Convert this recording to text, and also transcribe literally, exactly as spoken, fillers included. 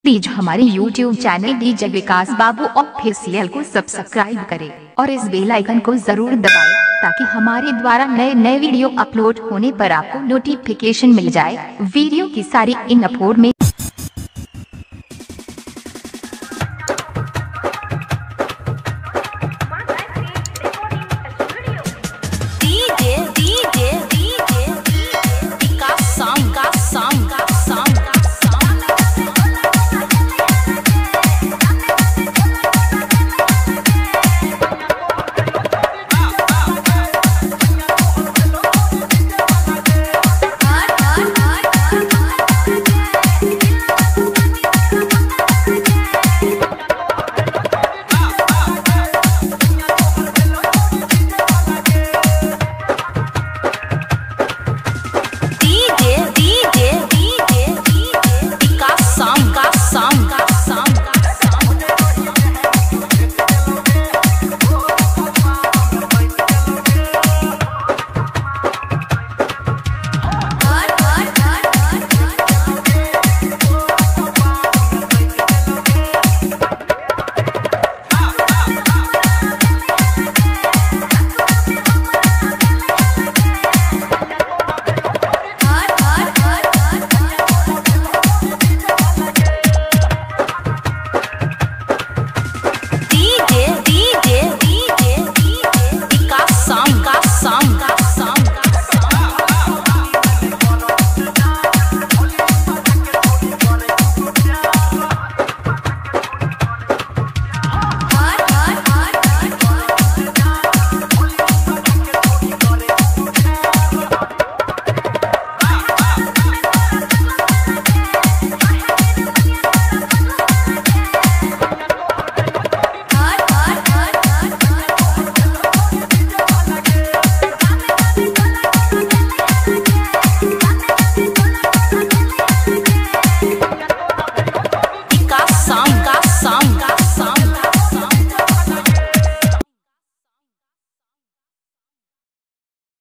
Please हमारे YouTube channel DJ विकास बाबू official को सब्सक्राइब करें और इस बेल आइकन को जरूर दबाएं ताकि हमारे द्वारा नए नए वीडियो अपलोड होने पर आपको नोटिफिकेशन मिल जाए। वीडियो की सारी इन अपलोड में